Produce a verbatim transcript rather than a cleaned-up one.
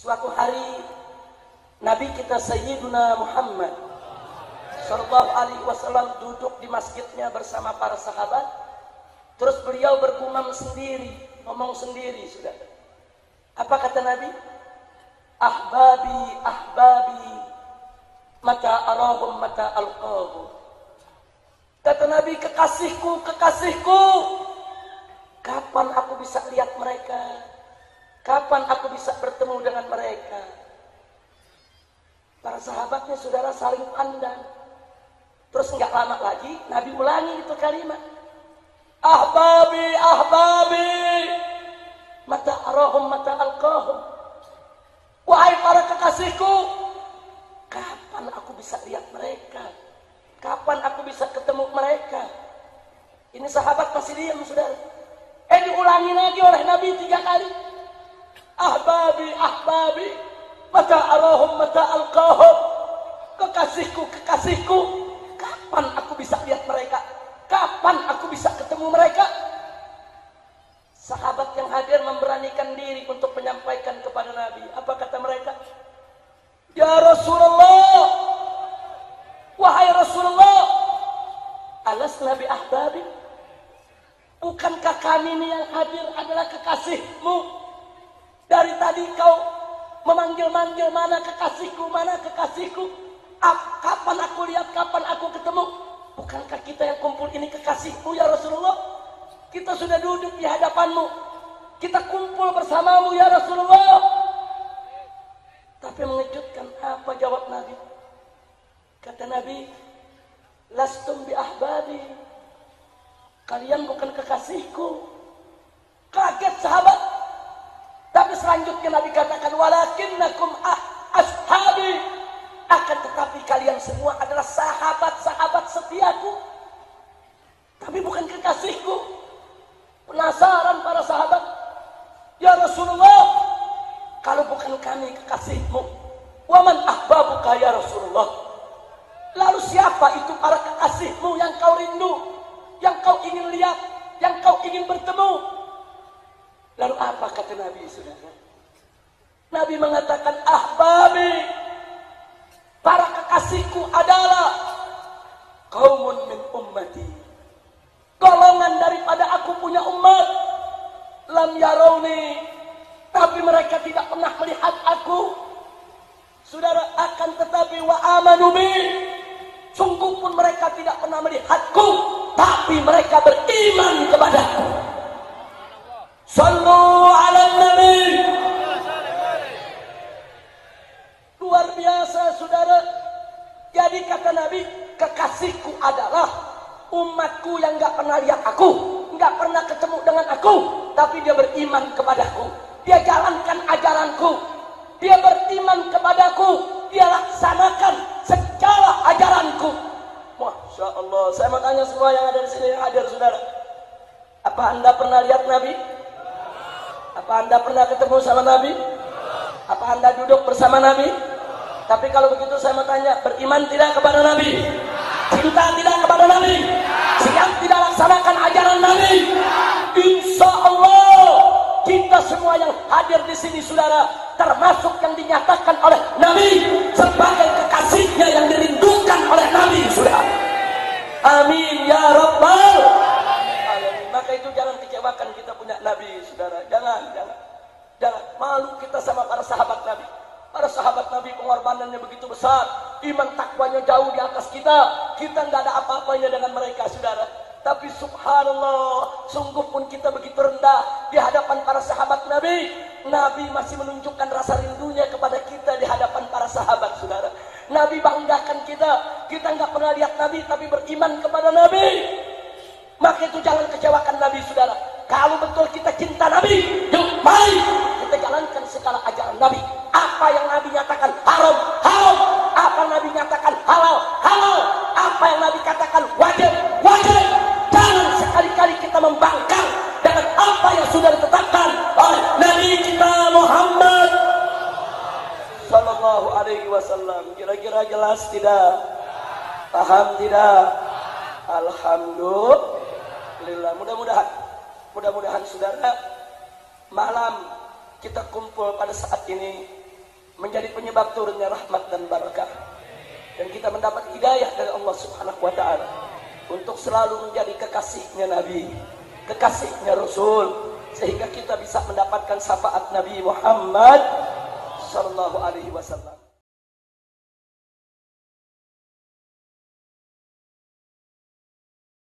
Suatu hari Nabi kita Sayyiduna Muhammad Sallallahu Alaihi Wasallam duduk di masjidnya bersama para sahabat. Terus beliau bergumam sendiri, ngomong sendiri, sudah. Apa kata Nabi? Ahbabi, ahbabi, mata arahum, mata alqahum. Kata Nabi, kekasihku, kekasihku, kapan aku bisa lihat mereka? Kapan aku bisa bertemu dengan mereka? Para sahabatnya saudara saling pandang. Terus nggak lama lagi Nabi ulangi itu kalimat. Ahbabi, ahbabi, mata arahum, mata alqahum. Wahai para kekasihku, kapan aku bisa lihat mereka? Kapan aku bisa ketemu mereka? Ini sahabat masih diam, saudara. Eh diulangi lagi oleh Nabi tiga kali. Ahbabi, ahbabi, mata arahum, mata alqahum. Kekasihku, kekasihku, kapan aku bisa lihat mereka? Kapan aku bisa ketemu mereka? Sahabat yang hadir memberanikan diri untuk menyampaikan kepada Nabi. Apa kata mereka? Ya Rasulullah, wahai Rasulullah, alas Nabi ahbabi, bukankah kami ini yang hadir adalah kekasihmu? Dari tadi kau memanggil-manggil, mana kekasihku, mana kekasihku. Kapan aku lihat, kapan aku ketemu? Bukankah kita yang kumpul ini kekasihmu ya Rasulullah? Kita sudah duduk di hadapanmu, kita kumpul bersamamu ya Rasulullah. Tapi mengejutkan, apa jawab Nabi? Kata Nabi, lastum bi ahbabi, kalian bukan kekasihku. Kaget sahabat. Tapi selanjutnya Nabi katakan, walakinnakum ashabi, akan tetapi kalian semua adalah sahabat-sahabat setiaku, tapi bukan kekasihku. Penasaran para sahabat, ya Rasulullah, kalau bukan kami kekasihmu, waman ahbabuka ya Rasulullah, lalu siapa itu para kekasihmu yang kau rindu, yang kau ingin lihat, yang kau ingin bertemu? Lalu apa kata Nabi, saudara? Nabi mengatakan, ahbabi, para kekasihku adalah qaumun min ummati, golongan daripada aku punya umat, lam yarawni, tapi mereka tidak pernah melihat aku, saudara. Akan tetapi wa amanu bi, sungguh pun mereka tidak pernah melihatku, tapi mereka beriman kepadaku. Sallu ala nabi. Luar biasa, saudara. Jadi kata Nabi, kekasihku adalah umatku yang gak pernah lihat aku, gak pernah ketemu dengan aku, tapi dia beriman kepadaku, dia jalankan ajaranku, dia beriman kepadaku, dia laksanakan segala ajaranku. Masya Allah. Saya mau tanya semua yang ada di sini, yang hadir, saudara, apa anda pernah lihat Nabi? Apa anda pernah ketemu sama Nabi? Apa anda duduk bersama Nabi? Tapi kalau begitu saya mau tanya, beriman tidak kepada Nabi? Cinta tidak kepada Nabi? Siap tidak laksanakan ajaran Nabi? Insya Allah kita semua yang hadir di sini, saudara, termasuk yang dinyatakan oleh Nabi sebagai kekasihnya yang dirindukan oleh Nabi, saudara. Amin ya Rabbal alamin. Maka itu jangan kecewakan kita punya Nabi, saudara. Jangan, jangan, jangan malu kita sama para sahabat Nabi. Para sahabat Nabi pengorbanannya begitu besar, iman takwanya jauh di atas kita. Kita nggak ada apa-apanya dengan mereka, saudara. Tapi subhanallah, sungguh pun kita begitu rendah di hadapan para sahabat Nabi. Nabi masih menunjukkan rasa rindunya kepada kita di hadapan para sahabat, saudara. Nabi banggakan kita. Kita nggak pernah lihat Nabi, tapi beriman kepada Nabi. Maka itu jangan kecewakan Nabi, saudara. Kalau betul kita cinta Nabi, yuk mari kita jalankan segala ajaran Nabi. Apa yang Nabi nyatakan haram, haram. Apa yang Nabi nyatakan halal, halal. Apa yang Nabi katakan wajib, wajib. Jangan sekali-kali kita membangkang dengan apa yang sudah ditetapkan oleh Nabi kita Muhammad Sallallahu Alaihi Wasallam. Kira-kira jelas tidak? Paham tidak? Alhamdulillah. Mudah-mudahan, mudah-mudahan saudara, malam kita kumpul pada saat ini menjadi penyebab turunnya rahmat dan barakah. Dan kita mendapat hidayah dari Allah Subhanahu wa taala untuk selalu menjadi kekasihnya Nabi, kekasihnya Rasul, sehingga kita bisa mendapatkan syafaat Nabi Muhammad sallallahu alaihi wasallam.